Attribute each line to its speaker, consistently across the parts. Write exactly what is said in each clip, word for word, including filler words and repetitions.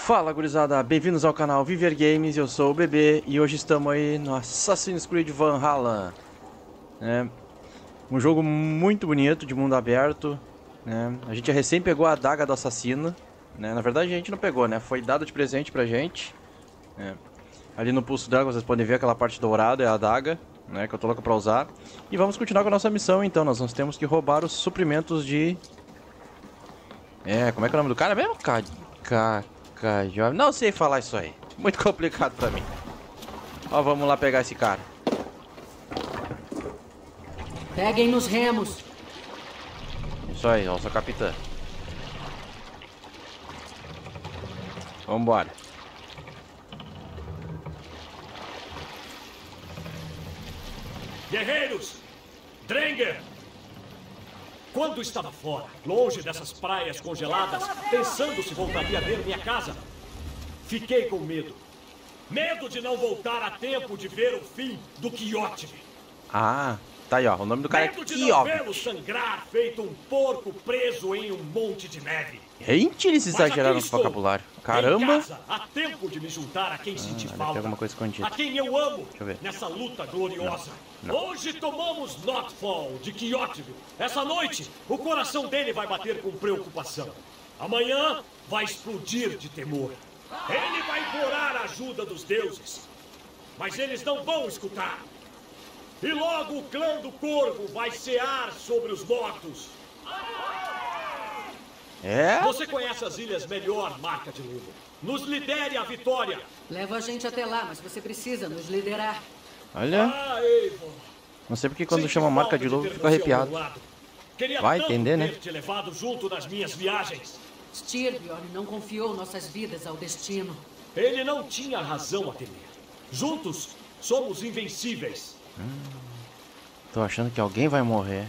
Speaker 1: Fala gurizada, bem-vindos ao canal Viver Games, eu sou o Bebê e hoje estamos aí no Assassin's Creed Valhalla. É um jogo muito bonito, de mundo aberto, né? A gente recém pegou a adaga do assassino, né? Na verdade a gente não pegou, né? Foi dado de presente pra gente, né? Ali no pulso dela vocês podem ver aquela parte dourada, é a adaga, né? Que eu tô louco pra usar. E vamos continuar com a nossa missão então, nós vamos temos que roubar os suprimentos de... É, como é que é o nome do cara mesmo? K... K... Não sei falar isso aí. Muito complicado pra mim. Ó, vamos lá pegar esse cara.
Speaker 2: Peguem nos remos.
Speaker 1: Isso aí, ó, sou capitã. Vambora.
Speaker 3: Guerreiros! Dränger! Quando estava fora, longe dessas praias congeladas, pensando se voltaria a ver minha casa, fiquei com medo. Medo de não voltar a tempo de ver o fim do Quixote.
Speaker 1: Ah, tá aí, ó. O nome do cara
Speaker 3: medo
Speaker 1: é
Speaker 3: de não
Speaker 1: Quixote.
Speaker 3: vê-lo sangrar feito um porco preso em um monte de neve.
Speaker 1: Gente, eles exageraram no vocabulário. Caramba!
Speaker 3: Em casa, há tempo de me juntar a quem senti
Speaker 1: Ah,
Speaker 3: falta.
Speaker 1: tem alguma coisa escondida.
Speaker 3: A quem eu amo.
Speaker 1: Deixa eu ver.
Speaker 3: Nessa luta gloriosa.
Speaker 1: Não, não.
Speaker 3: Hoje tomamos Notfall de Quixote. Essa noite, o coração dele vai bater com preocupação. Amanhã, vai explodir de temor. Ele vai implorar a ajuda dos deuses. Mas eles não vão escutar. E logo o clã do Corvo vai cear sobre os mortos.
Speaker 1: É?
Speaker 3: Você conhece as ilhas melhor, Marca de Luva. Nos lidere à vitória.
Speaker 2: Leva a gente até lá, mas você precisa nos liderar.
Speaker 1: Olha,
Speaker 3: Ah, Eivor.
Speaker 1: não sei porque quando
Speaker 3: Senti
Speaker 1: chama marca
Speaker 3: falta
Speaker 1: de luva eu
Speaker 3: ter
Speaker 1: fico
Speaker 3: você ao
Speaker 1: arrepiado.
Speaker 3: meu lado. Queria
Speaker 1: Vai
Speaker 3: tanto
Speaker 1: entender, né?
Speaker 3: ter te levado junto nas minhas viagens.
Speaker 2: Styrbjorn não confiou nossas vidas ao destino.
Speaker 3: Ele não tinha razão a temer. Juntos, somos invencíveis.
Speaker 1: Tô achando que alguém vai morrer.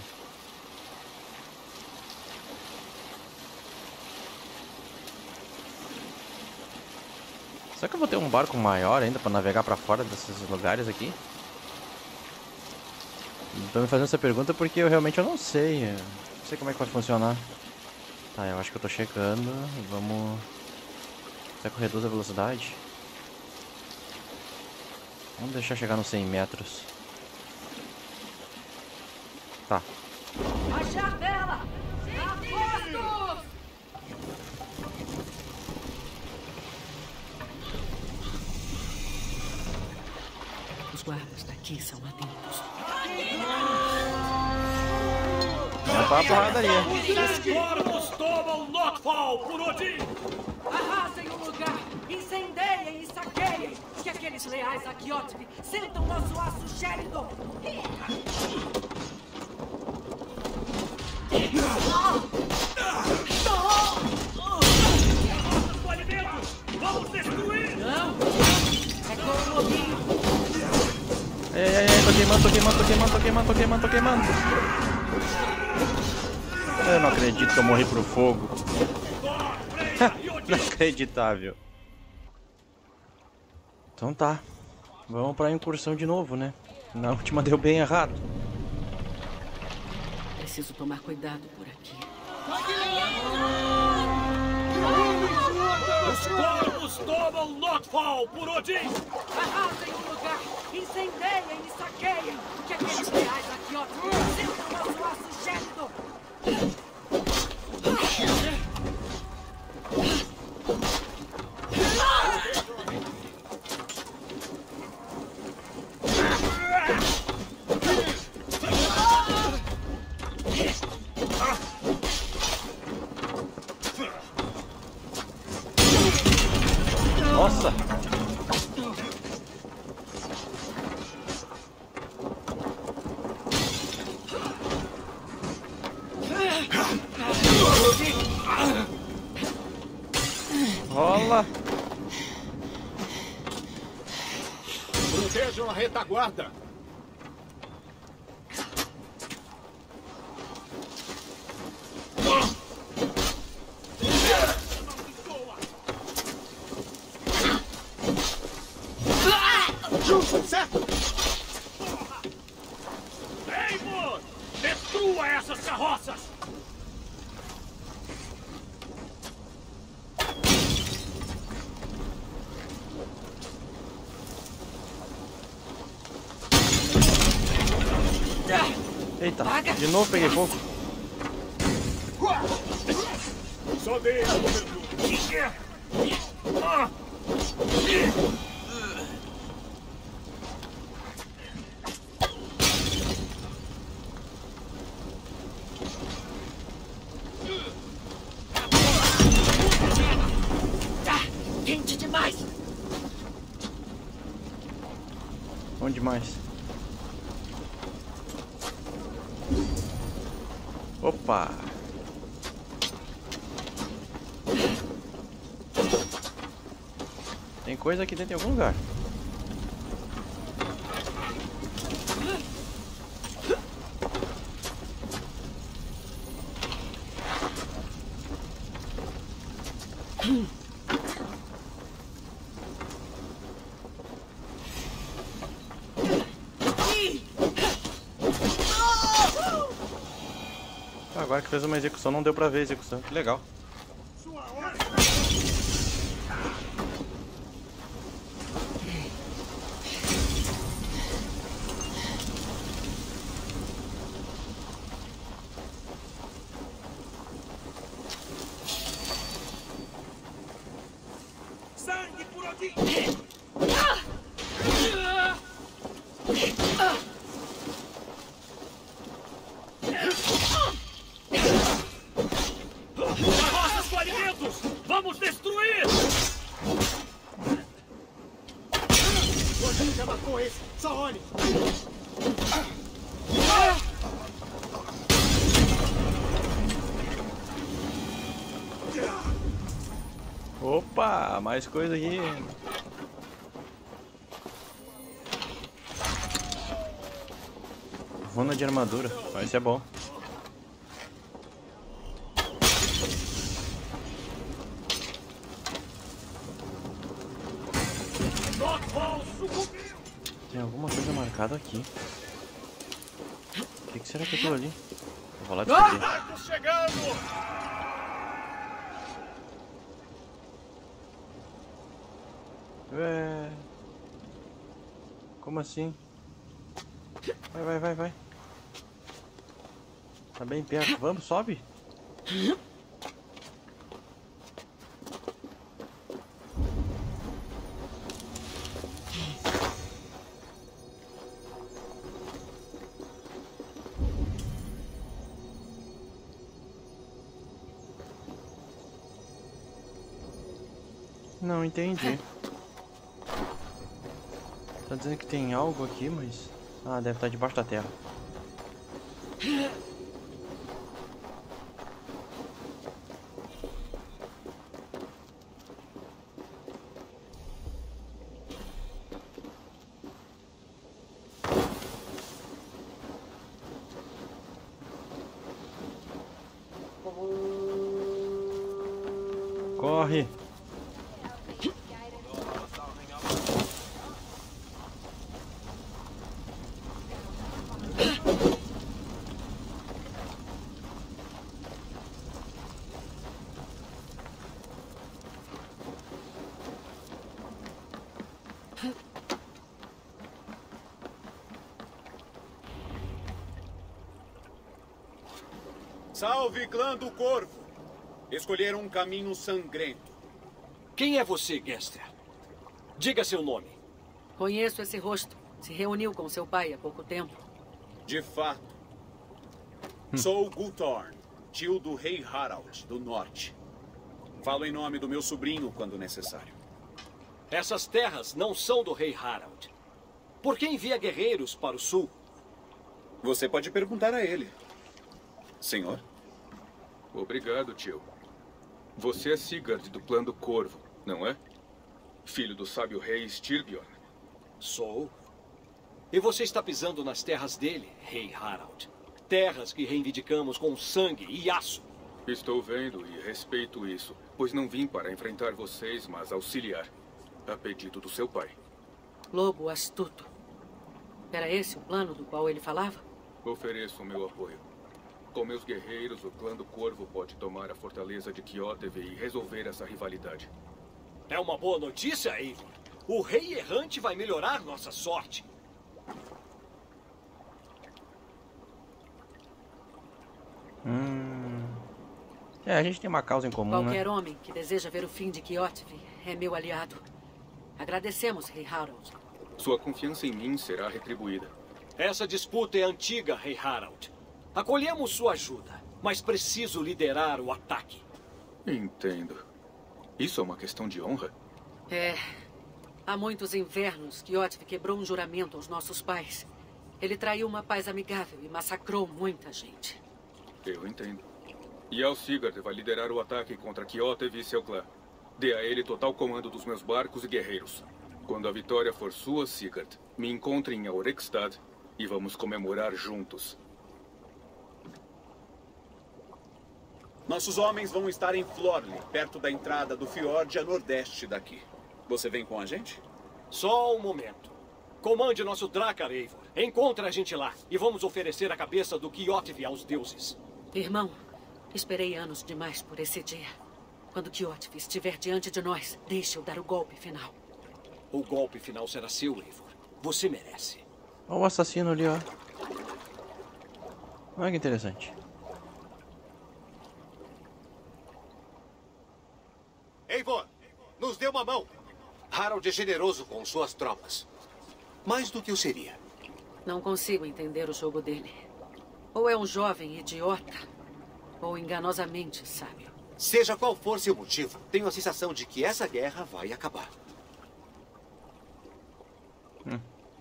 Speaker 1: Será que eu vou ter um barco maior ainda pra navegar pra fora desses lugares aqui? Tô me fazendo essa pergunta porque eu realmente eu não sei. eu Não sei como é que vai funcionar. Tá, eu acho que eu tô chegando. Vamos... Será que eu reduzo a velocidade? Vamos deixar chegar nos cem metros. Tá.
Speaker 2: Achar dela! Apostos! Os guardas daqui são atentos.
Speaker 1: Não tá a porradaria.
Speaker 3: Os corvos tomam Notfall por Odin.
Speaker 2: Arrasem o lugar! Incendeiem e saqueiem! Que aqueles leais a Quixote sentam nosso aço gélido!
Speaker 3: Nossos alimentos! Vamos destruir!
Speaker 2: Não! É com o lobinho!
Speaker 1: Ei, ei, ei, tô queimando, tô queimando, tô queimando, tô queimando, tô queimando, tô queimando. Eu não acredito que eu morri pro fogo. Inacreditável. Então tá. Vamos pra incursão de novo, né? Na última deu bem errado.
Speaker 2: Preciso tomar cuidado por aqui.
Speaker 3: Os corvos tomam Notfall por Odin.
Speaker 2: Arrasem o lugar! Incendeiem e saqueiem! Que aqueles leais a Quixote sentam nosso aço gélido!
Speaker 1: Nossa! Rola!
Speaker 3: Protejam a retaguarda. Certo! Eivor! Destrua essas carroças!
Speaker 1: Eita, de novo peguei fogo.
Speaker 3: Só deixa,
Speaker 2: Quente demais!
Speaker 1: Bom demais. Opa! Tem coisa aqui dentro em algum lugar. Agora que fez uma execução, não deu pra ver a execução. Que legal.
Speaker 3: sangue por aqui! Carroças com alimentos! Vamos destruir!
Speaker 4: Você já matou esse! Só olhe!
Speaker 1: Opa, mais coisa aqui. Runa de armadura, vai ser bom. Tem alguma coisa marcada aqui. O que, que será que é aquilo ali? Vou lá descobrir.
Speaker 3: Tô chegando!
Speaker 1: Ué. Como assim? Vai, vai, vai, vai. Tá bem perto. Vamos, sobe. Não entendi. Tá dizendo que tem algo aqui, mas... Ah, deve estar debaixo da terra. Corre!
Speaker 5: Salve, clã do Corvo! Escolheram um caminho sangrento.
Speaker 3: Quem é você, Gester? Diga seu nome.
Speaker 2: Conheço esse rosto. Se reuniu com seu pai há pouco tempo.
Speaker 5: De fato. Sou Guthorn, tio do rei Harald, do norte. Falo em nome do meu sobrinho quando necessário.
Speaker 3: Essas terras não são do rei Harald. Por que envia guerreiros para o sul?
Speaker 5: Você pode perguntar a ele. Senhor?
Speaker 6: Obrigado, tio. Você é Sigurd do clã do Corvo, não é? Filho do sábio rei Styrbjorn.
Speaker 3: Sou. E você está pisando nas terras dele, rei Harald. Terras que reivindicamos com sangue e aço.
Speaker 6: Estou vendo e respeito isso, pois não vim para enfrentar vocês, mas auxiliar. A pedido do seu pai.
Speaker 2: Lobo astuto. Era esse o plano do qual ele falava?
Speaker 6: Ofereço o meu apoio. Com meus guerreiros, o clã do Corvo pode tomar a fortaleza de Kjótve e resolver essa rivalidade.
Speaker 3: É uma boa notícia, Eivor. O rei errante vai melhorar nossa sorte.
Speaker 1: Hum... É, a gente tem uma causa em comum,
Speaker 2: Qualquer
Speaker 1: né?
Speaker 2: homem que deseja ver o fim de Kjotve é meu aliado. Agradecemos, Rei Harald.
Speaker 6: Sua confiança em mim será retribuída.
Speaker 3: Essa disputa é antiga, Rei Harald. Acolhemos sua ajuda, mas preciso liderar o ataque.
Speaker 6: Entendo. Isso é uma questão de honra?
Speaker 2: É. Há muitos invernos, Kjotve quebrou um juramento aos nossos pais. Ele traiu uma paz amigável e massacrou muita gente.
Speaker 6: Eu entendo. E Sigurd vai liderar o ataque contra Kjotve e seu clã. Dê a ele total comando dos meus barcos e guerreiros. Quando a vitória for sua, Sigurd, me encontre em Aurexstad e vamos comemorar juntos.
Speaker 5: Nossos homens vão estar em Florli, perto da entrada do fiord a nordeste daqui. Você vem com a gente?
Speaker 3: Só um momento. Comande nosso Drakkar, Eivor. Encontre a gente lá e vamos oferecer a cabeça do Kjotve aos deuses.
Speaker 2: Irmão, esperei anos demais por esse dia. Quando Kjotve estiver diante de nós, deixe-o dar o golpe final.
Speaker 3: O golpe final será seu, Eivor. Você merece.
Speaker 1: Olha o assassino ali, ó. Olha que interessante.
Speaker 4: Eivor, nos dê uma mão. Harald é generoso com suas tropas. Mais do que eu seria.
Speaker 2: Não consigo entender o jogo dele. Ou é um jovem idiota, ou enganosamente sábio.
Speaker 4: Seja qual for seu motivo, tenho a sensação de que essa guerra vai acabar.
Speaker 1: Hum.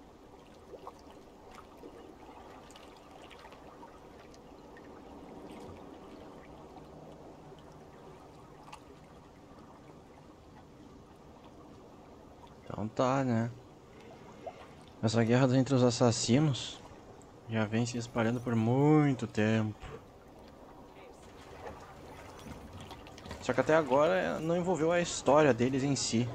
Speaker 1: Então tá, né? Essa guerra entre os assassinos já vem se espalhando por muito tempo. Só que até agora não envolveu a história deles em si.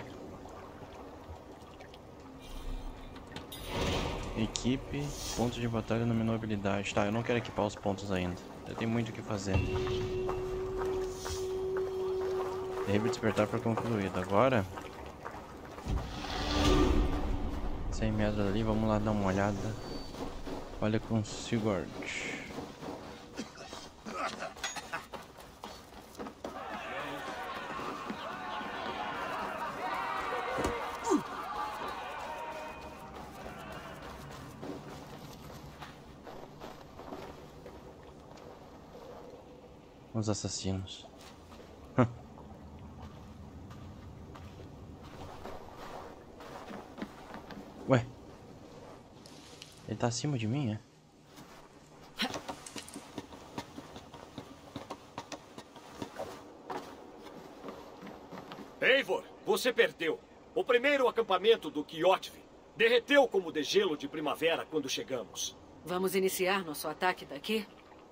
Speaker 1: Equipe, pontos de batalha, nominou habilidade. Tá, eu não quero equipar os pontos ainda. Eu tenho muito o que fazer. Terrível despertar foi concluído. Agora... cem metros ali, vamos lá dar uma olhada. Olha com Sigurd. Os assassinos. Ué, ele tá acima de mim, é?
Speaker 3: Eivor, você perdeu. O primeiro acampamento do Kjotve derreteu como degelo de primavera quando chegamos.
Speaker 2: Vamos iniciar nosso ataque daqui?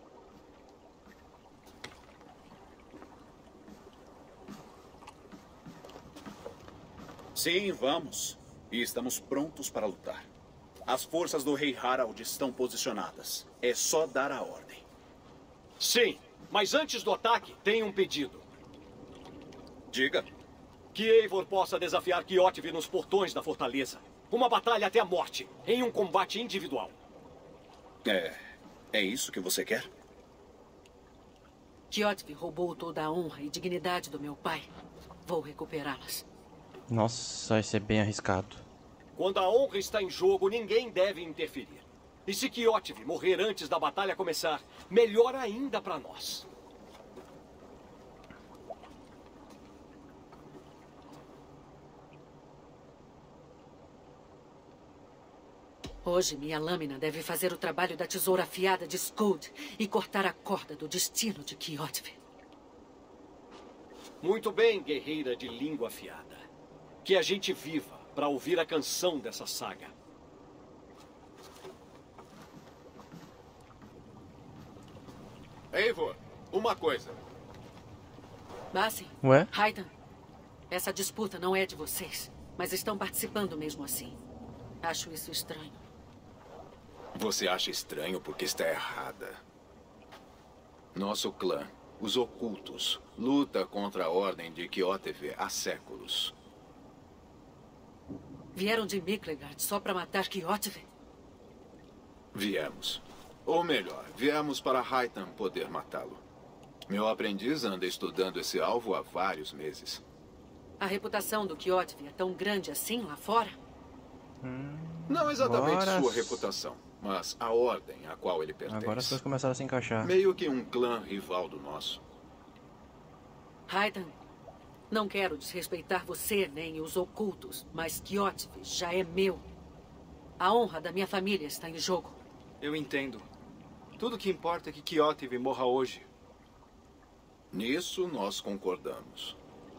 Speaker 5: Sim, vamos. E estamos prontos para lutar. As forças do Rei Harald estão posicionadas. É só dar a ordem.
Speaker 3: Sim, mas antes do ataque, tem um pedido.
Speaker 5: Diga.
Speaker 3: Que Eivor possa desafiar Kjotve nos portões da fortaleza. Uma batalha até a morte, em um combate individual.
Speaker 5: É... é isso que você quer?
Speaker 2: Kjotve roubou toda a honra e dignidade do meu pai. Vou recuperá-las.
Speaker 1: Nossa, vai ser bem arriscado.
Speaker 3: Quando a honra está em jogo, ninguém deve interferir. E se Kjotve morrer antes da batalha começar, melhor ainda para nós.
Speaker 2: Hoje, minha lâmina deve fazer o trabalho da tesoura afiada de Skuld e cortar a corda do destino de Kjotve.
Speaker 3: Muito bem, guerreira de língua afiada. Que a gente viva para ouvir a canção dessa saga.
Speaker 4: Eivor, uma coisa.
Speaker 2: Basim,
Speaker 1: Ué?
Speaker 2: Raiden, essa disputa não é de vocês, mas estão participando mesmo assim. Acho isso estranho.
Speaker 4: Você acha estranho porque está errada. Nosso clã, os Ocultos, luta contra a Ordem de Kjotve há séculos.
Speaker 2: Vieram de Miklegard só para matar Kjotve?
Speaker 4: Viemos. Ou melhor, viemos para Highton poder matá-lo. Meu aprendiz anda estudando esse alvo há vários meses.
Speaker 2: A reputação do Kjotve é tão grande assim lá fora?
Speaker 1: Hum,
Speaker 4: Não exatamente
Speaker 1: agora...
Speaker 4: sua reputação, mas a ordem a qual ele pertence.
Speaker 1: Agora as coisas começaram a se encaixar.
Speaker 4: Meio que um clã rival do nosso.
Speaker 2: Raiden, não quero desrespeitar você nem os ocultos, mas Kjotve já é meu. A honra da minha família está em jogo.
Speaker 7: Eu entendo. Tudo que importa é que Kjotve morra hoje.
Speaker 4: Nisso nós concordamos.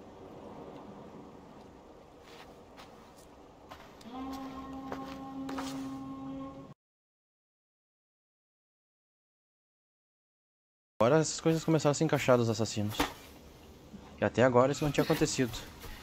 Speaker 1: Agora as coisas começaram a se encaixar dos assassinos. E até agora isso não tinha acontecido.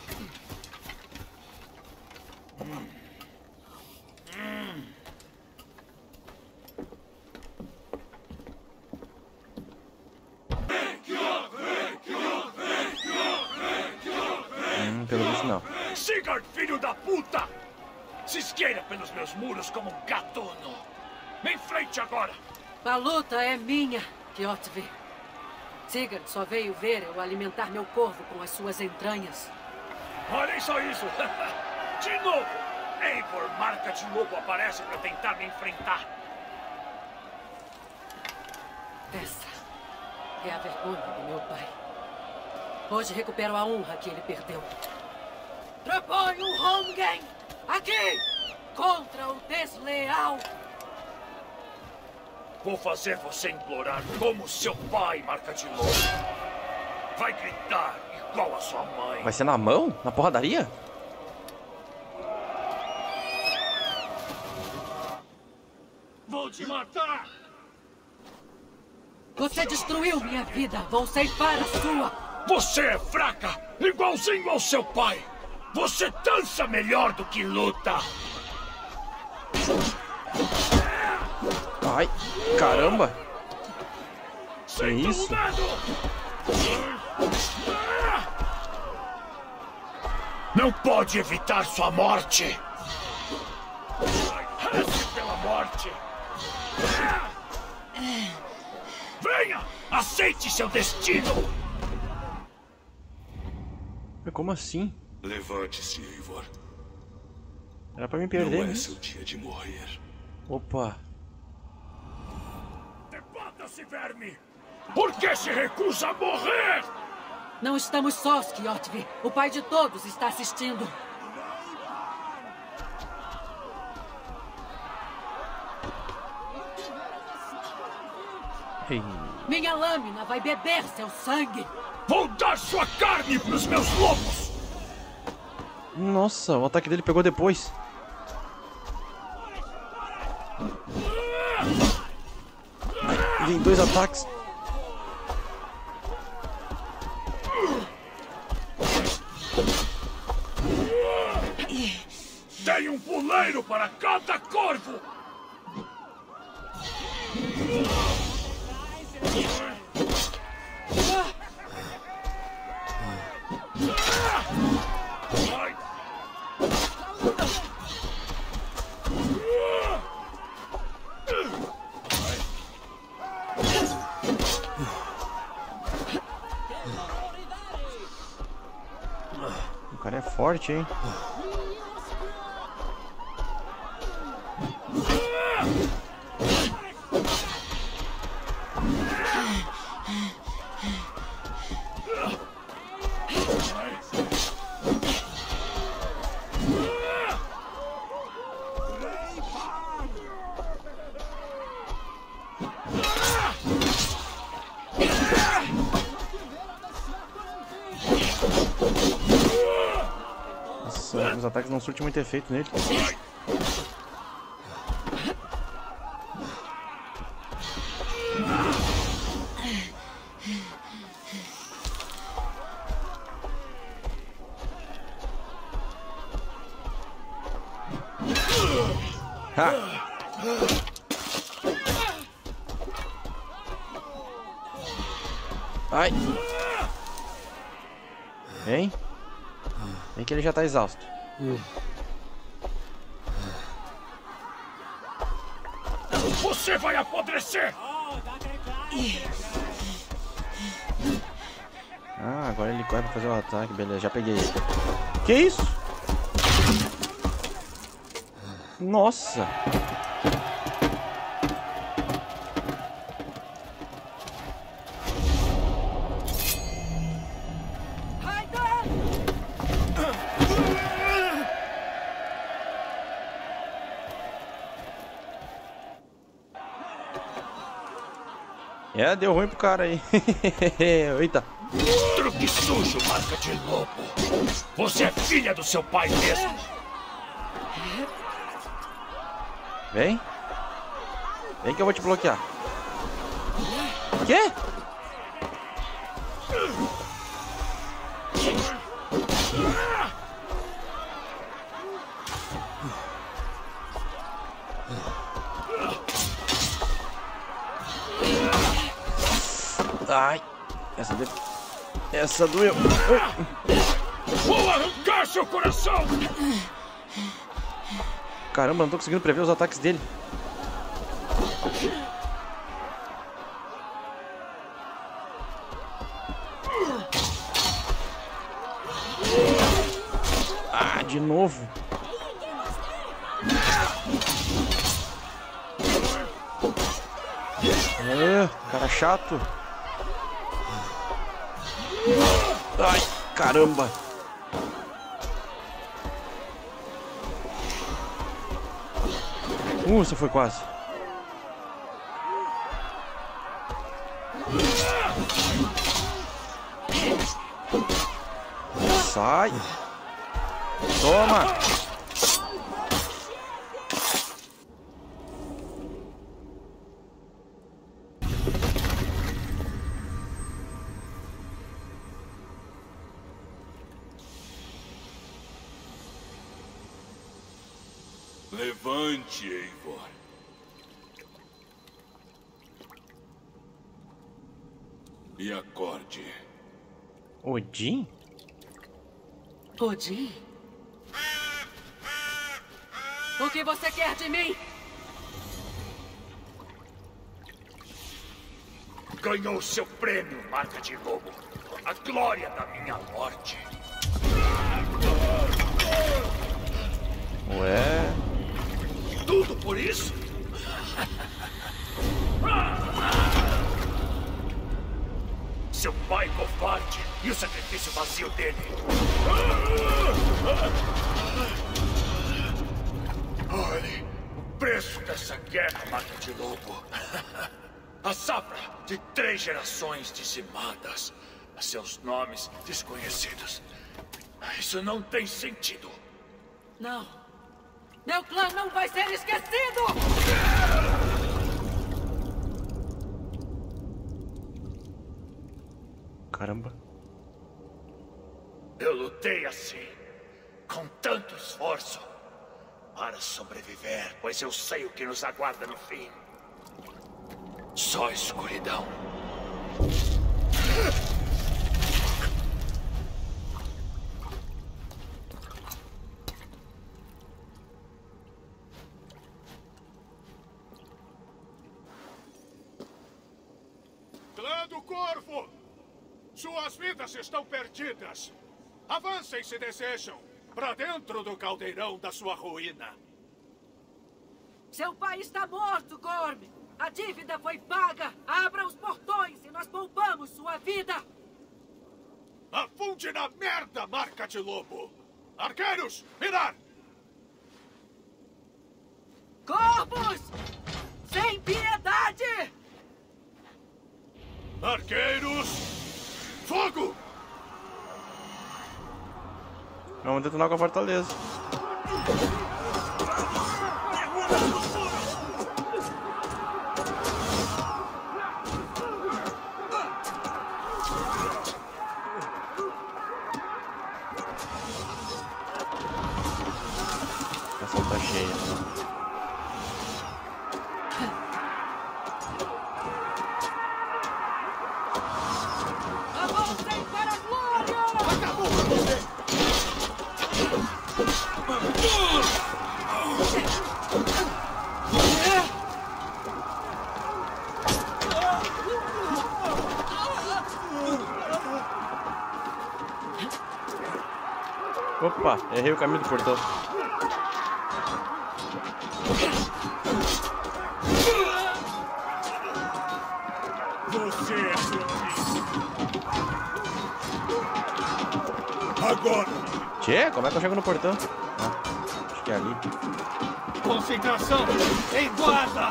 Speaker 1: Hum, pelo visto não.
Speaker 3: Sigurd, filho da puta! Se esqueira pelos meus muros como um gatuno. Me enfrente agora!
Speaker 2: A luta é minha, Kjotve. Sigurd só veio ver eu alimentar meu corvo com as suas entranhas.
Speaker 3: Olhem só isso! De novo! Eivor, marca de lobo, aparece para tentar me enfrentar.
Speaker 2: Essa é a vergonha do meu pai. Hoje recupero a honra que ele perdeu. Proponho um home game aqui contra o desleal.
Speaker 3: Vou fazer você implorar como seu pai, marca de lobo. Vai gritar igual a sua mãe.
Speaker 1: Vai ser na mão? Na porradaria?
Speaker 3: Vou te matar!
Speaker 2: Você destruiu minha vida. Vou ceifar a sua.
Speaker 3: Você é fraca, igualzinho ao seu pai. Você dança melhor do que luta.
Speaker 1: Ai, caramba! Que isso?
Speaker 3: Não pode evitar sua morte. Reze pela morte. Venha, aceite seu destino.
Speaker 1: Como assim?
Speaker 8: Levante-se, Eivor.
Speaker 1: Era pra me perder.
Speaker 8: Não é
Speaker 1: né?
Speaker 8: seu dia de morrer.
Speaker 1: Opa.
Speaker 3: Debata-se, verme! Por que se recusa a morrer?
Speaker 2: Não estamos sós, Kjotve. O pai de todos está assistindo.
Speaker 1: Ei.
Speaker 2: Minha lâmina vai beber seu sangue.
Speaker 3: Vou dar sua carne pros meus lobos!
Speaker 1: Nossa, o ataque dele pegou depois. Ai, vem dois ataques.
Speaker 3: Tem um puleiro para cada corvo!
Speaker 1: O cara é forte, hein? Nossa, os ataques não surtem muito efeito nele. Ha! Ai! Vem! Vem que ele já tá exausto.
Speaker 3: Você Você vai apodrecer!
Speaker 1: Ah, agora ele corre pra fazer o ataque. Beleza, já peguei ele. Que isso? Nossa! É, deu ruim pro cara aí. Eita.
Speaker 3: Truque sujo, marca de lobo. Você é filha do seu pai mesmo.
Speaker 1: Vem. Vem que eu vou te bloquear. Quê? Ai, essa deu... Essa doeu.
Speaker 3: Vou arrancar seu coração!
Speaker 1: Caramba, não tô conseguindo prever os ataques dele. Ah, de novo. É, cara chato. Ai, caramba. Uh, você foi quase. Sai. Toma.
Speaker 8: Levante, Eivor. E acorde.
Speaker 1: Odin?
Speaker 2: Odin? O que você quer de mim?
Speaker 3: Ganhou seu prêmio, marca de lobo. A glória da minha morte.
Speaker 1: Ué...
Speaker 3: Tudo por isso? Seu pai covarde e o sacrifício vazio dele. Olhe o preço dessa guerra, marca de lobo. A safra de três gerações dizimadas. Seus nomes desconhecidos. Isso não tem sentido.
Speaker 2: Não. Meu clã não vai ser esquecido!
Speaker 1: Caramba.
Speaker 3: Eu lutei assim, com tanto esforço, para sobreviver, pois eu sei o que nos aguarda no fim. Só escuridão.
Speaker 5: Clã do Corvo! Suas vidas estão perdidas. Avancem se desejam, para dentro do caldeirão da sua ruína.
Speaker 2: Seu pai está morto, Gorm! A dívida foi paga! Abra os portões e nós poupamos sua vida!
Speaker 5: Afunde na merda, marca de lobo! Arqueiros, mirar!
Speaker 2: Corvos! Sem piedade!
Speaker 5: Arqueiros, fogo!
Speaker 1: Vamos detonar com a fortaleza. Essa tá cheia.
Speaker 2: Avancem para a glória!
Speaker 5: Acabou pra você!
Speaker 1: Opa, errei o caminho do portão.
Speaker 5: Você é seu Agora!
Speaker 1: Tchê, como é que eu chego no portão? Ah, acho que é ali.
Speaker 5: Concentração! Em guarda!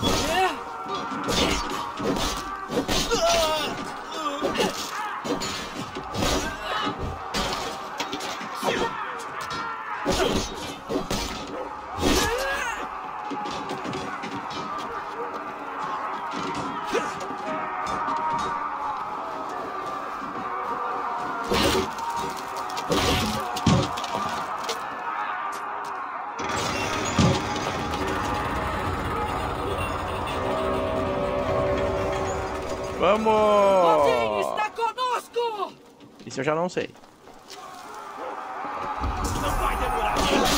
Speaker 1: Vamos!
Speaker 2: Odin está conosco!
Speaker 1: Isso eu já não sei.
Speaker 5: Não vai demorar!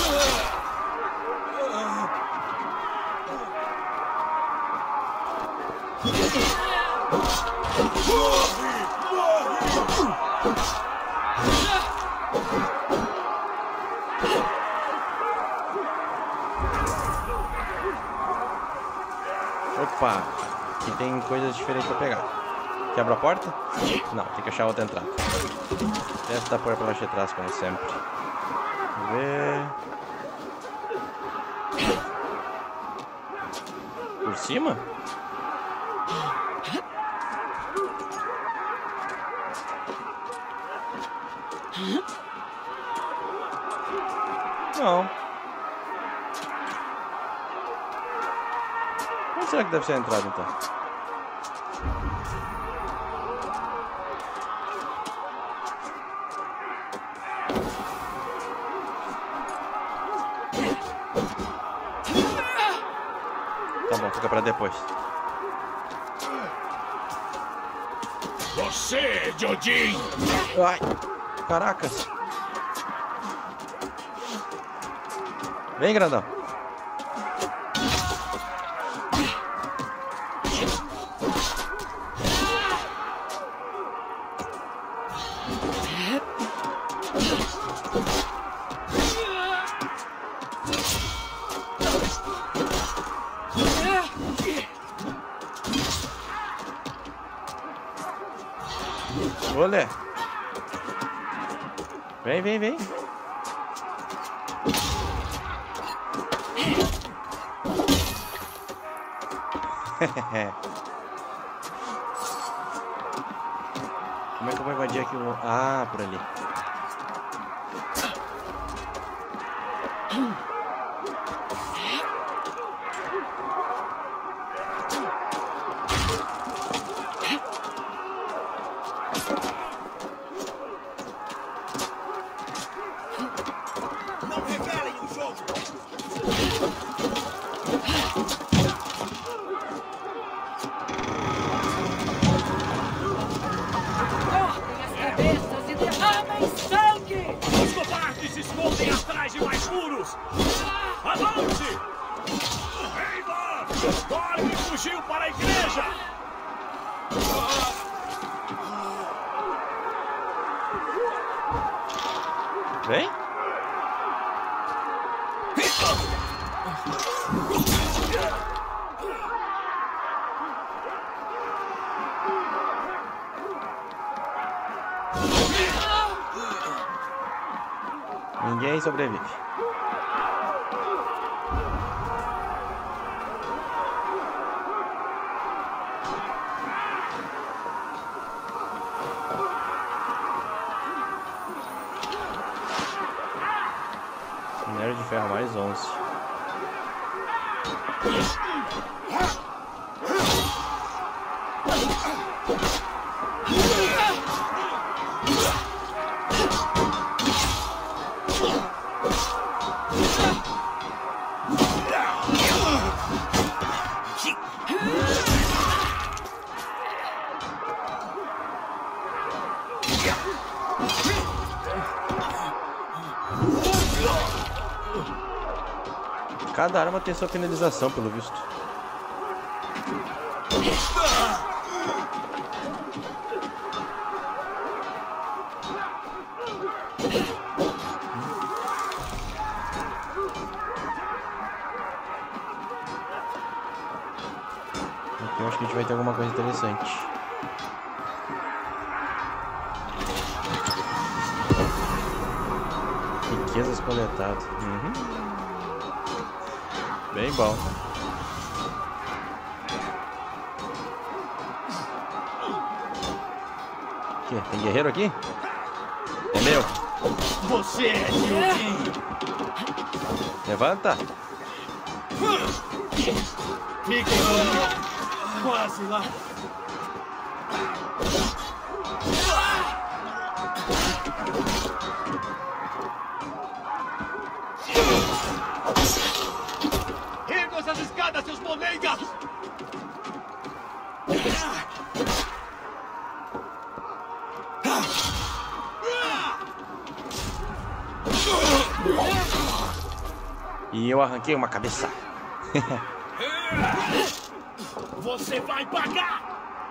Speaker 1: Opa, aqui tem coisas diferentes pra pegar. Quebra a porta? Não, tem que achar outra entrada. Testa a porta pela atrás, como sempre. Vamos ver. Por cima? Não. Onde será que deve ser a entrada, então? Tá bom, fica pra depois.
Speaker 5: Você, Odin!
Speaker 1: Ai, caracas. Vem, grandão. Olé. Vem, vem, vem. Como é que eu vou invadir aqui o... Ah, por ali.
Speaker 5: Não revelem o jogo!
Speaker 2: Cortem as cabeças e derramem sangue!
Speaker 3: Os cobardes se escondem atrás de mais muros! Avance! Eivor! Thorne fugiu para a igreja!
Speaker 1: Vem. Ninguém sobrevive. Minério de ferro mais onze. Cada arma tem sua finalização, pelo visto. Eu acho que a gente vai ter alguma coisa interessante. Riquezas coletadas. Uhum. Bem bom. Aqui, tem guerreiro aqui? É meu.
Speaker 3: Você é de
Speaker 1: Levanta.
Speaker 3: Fiquem comigo. Quase lá. Ergam essas escadas, seus molengas!
Speaker 1: E eu arranquei uma cabeça.
Speaker 3: Você vai pagar!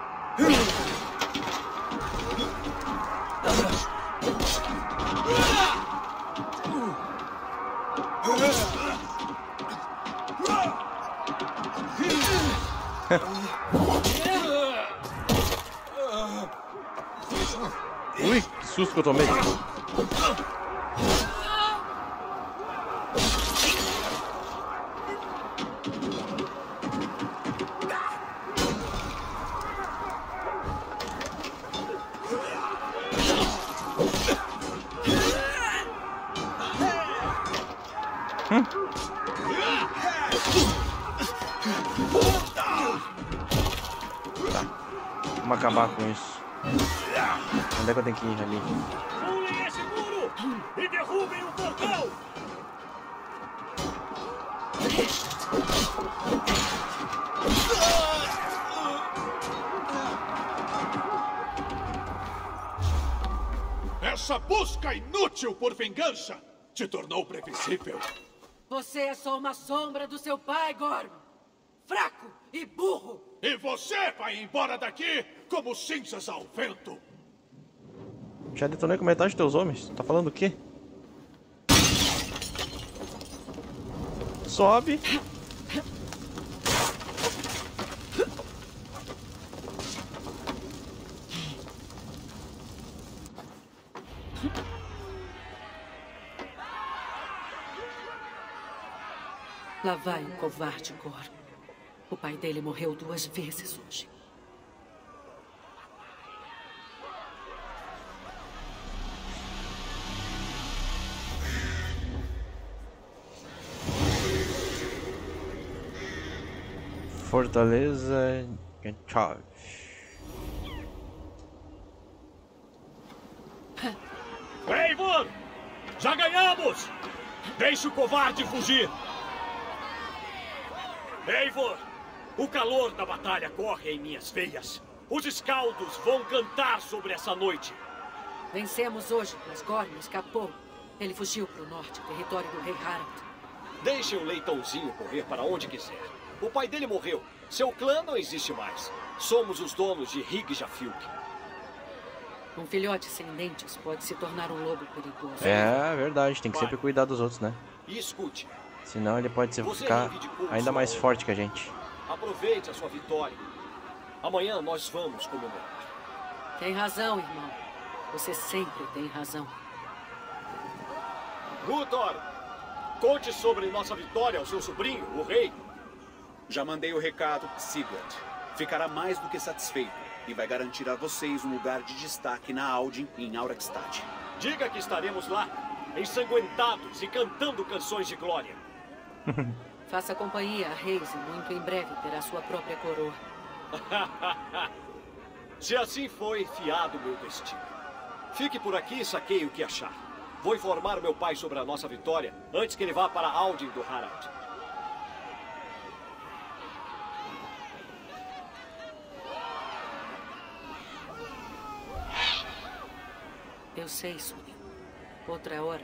Speaker 1: Ui, que susto que eu tomei. Hum. Tá, vamos acabar com isso. Onde é que eu tenho que ir ali?
Speaker 3: Pulem esse muro e derrubem o portão!
Speaker 5: Essa busca inútil por vingança te tornou previsível.
Speaker 2: Você é só uma sombra do seu pai, Gorm. Fraco e burro.
Speaker 5: E você vai embora daqui como cinzas ao vento.
Speaker 1: Já detonei com metade dos teus homens. Tá falando o quê? Sobe.
Speaker 2: Lá vai o covarde Gorm. O pai dele morreu duas vezes hoje.
Speaker 1: Fortaleza Ganchov.
Speaker 3: Eivor! Já ganhamos! Deixe o covarde fugir! Eivor! O calor da batalha corre em minhas veias. Os escaldos vão cantar sobre essa noite.
Speaker 2: Vencemos hoje, mas Gorm escapou. Ele fugiu para o norte, território do rei Harald.
Speaker 3: Deixe o leitãozinho correr para onde quiser. O pai dele morreu. Seu clã não existe mais. Somos os donos de Higjafilk.
Speaker 2: Um filhote sem dentes pode se tornar um lobo perigoso.
Speaker 1: É verdade, tem que sempre cuidar dos outros, né?
Speaker 3: E escute.
Speaker 1: Senão ele pode ficar ainda mais forte que a gente.
Speaker 3: Aproveite a sua vitória. Amanhã nós vamos comemorar.
Speaker 2: Tem razão, irmão. Você sempre tem razão.
Speaker 3: Guthor, conte sobre nossa vitória ao seu sobrinho, o rei.
Speaker 9: Já mandei o recado, Sigurd. Ficará mais do que satisfeito e vai garantir a vocês um lugar de destaque na Aldin em Aurakstad.
Speaker 3: Diga que estaremos lá, ensanguentados e cantando canções de glória.
Speaker 2: Faça companhia a Reis e muito em breve terá sua própria coroa.
Speaker 3: Se assim foi fiado meu destino. Fique por aqui e saqueie o que achar. Vou informar meu pai sobre a nossa vitória antes que ele vá para Aldin do Harald.
Speaker 2: Eu sei, Sully. Outra hora.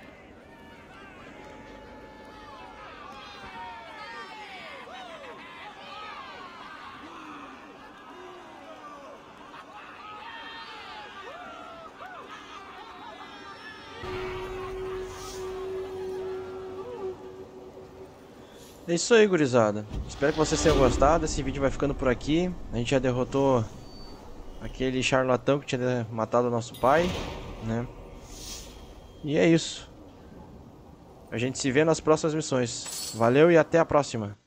Speaker 1: É isso aí, gurizada. Espero que vocês tenham gostado. Esse vídeo vai ficando por aqui. A gente já derrotou aquele charlatão que tinha matado o nosso pai, né? E é isso. A gente se vê nas próximas missões. Valeu e até a próxima.